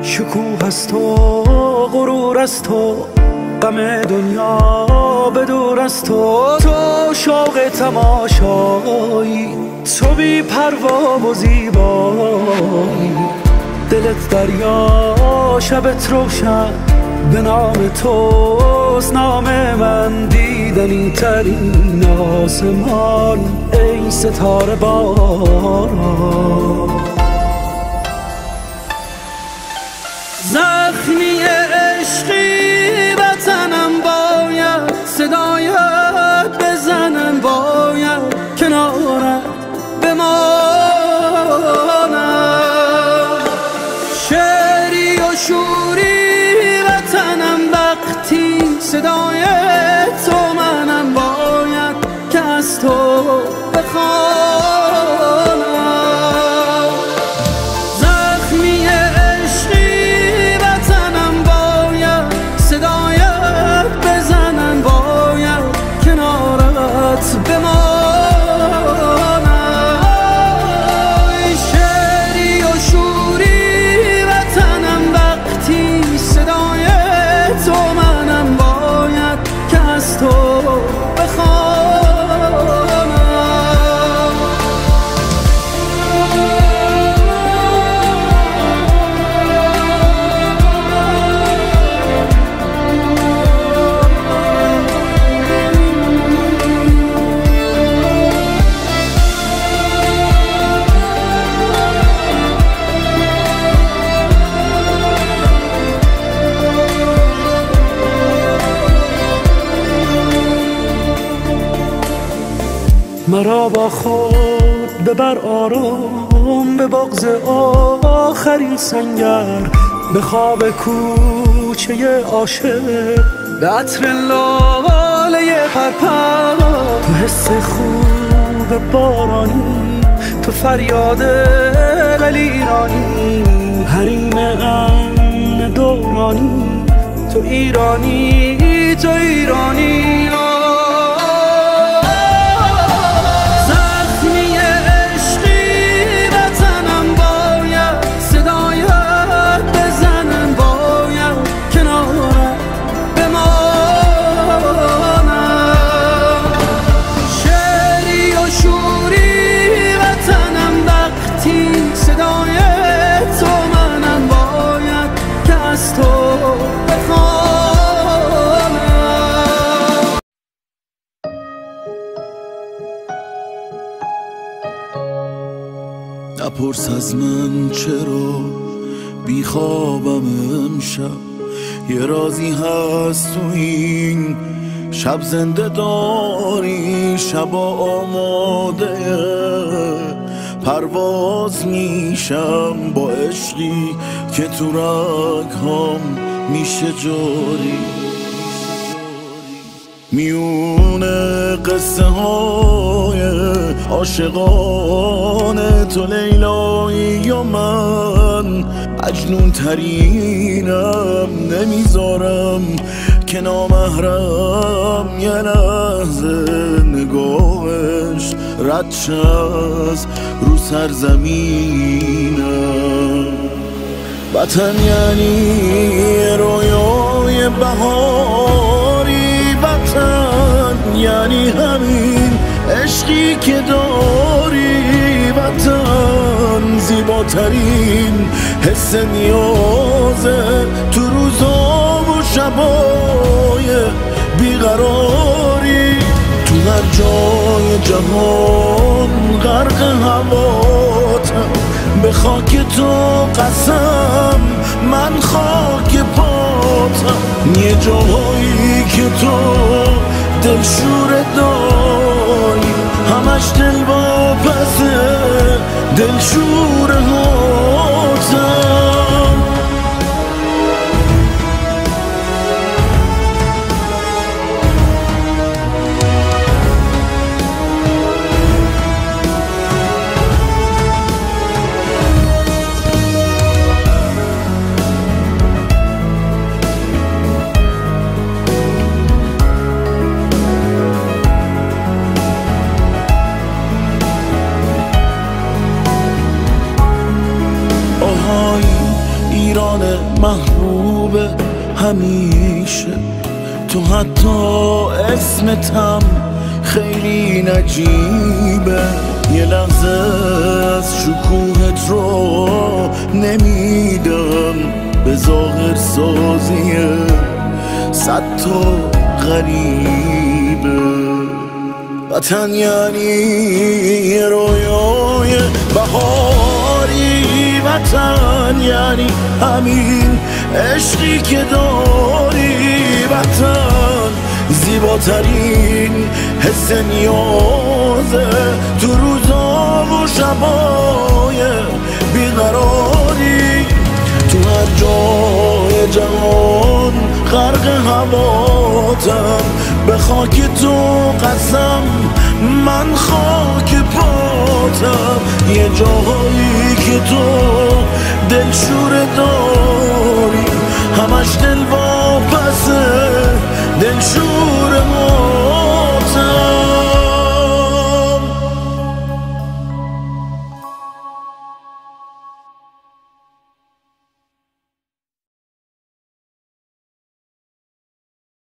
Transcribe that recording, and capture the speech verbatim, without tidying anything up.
شکوه از تو، غرور از تو، غم دنیا به دور از تو. تو شوق تماشایی، تو بی پروا و زیبایی. دلت دریا، شبت روشن، به نام توست نام من. دیدنی ترین آسمان ای ستاره باران. زخمی عشقی وطنم باید صدایت بزنن، باید کنارت بمانم. شعری و شوری وطنم وقتی صدای تو منم، باید که از تو بخوانم. زخمی عشقی وطنم باید صدایت بزنن، باید کنارت بمانم. شعری و شوری وطنم وقتی صدای تو منم، باید که از تو مرا با خود ببر آرام به بغض آخرین سنگر، به خواب کوچه عاشق، به عطر لاله پرپر. تو حس خوب بارانی، تو فریاد قلیرانی، حریم امن دورانی. تو ایرانی، تو ایرانی. نپرس از من چرا بیخوابم امشب، یه رازی هست تو این شب زنده داری. شب آماده پرواز میشم با عشقی که تو رگ‌هام میشه جاری. میونه قصه های عاشقان تو لیلایی و من مجنون ترینم، نمیذارم که نامحرم یه لحظه نگاهش رد از رو سرزمینم. وطن یعنی رویای بهاری، وطن یعنی همین عشقی که داری. وطن زیباترین حس نیازه تو روزا و شبای بیقراری. تو هر جای جهان غرق هواتم، به خاک تو قسم من خاک پاتم. یه جایی که تو دلشور داری، همش دل واپسه دلشور هاتم. محبوب همیشه، تو حتی اسمتم خیلی نجیبه. یه لحظه از شکوهت رو نمیدم به ظاهر سازیه صد تا غریبه. وطن یعنی رویای بهاری، وطن یعنی همین عشقی که داری. وطن زیباترین حس نیازه تو روزا و شبای بیقراری. تو هر جای جهان غرق هواتم، به خاک تو قسم من خاک پاتم. یه جاهایی که تو دلشور داری، همش دل واپسه دلشور